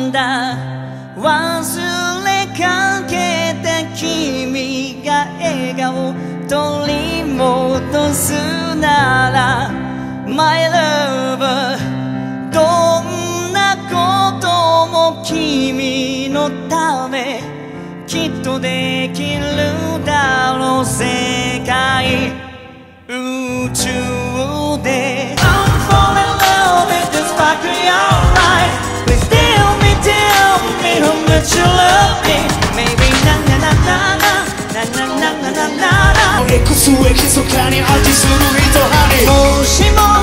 んだ忘れかけた君が笑顔取り戻すなら My love どんなことも君のためきっとできるだろう世界宇宙で I'm falling in love with this fucking alright Please tell me how much you love me Maybe na na na na na na na na na na na エクスエキソカに味する人ハニーもしも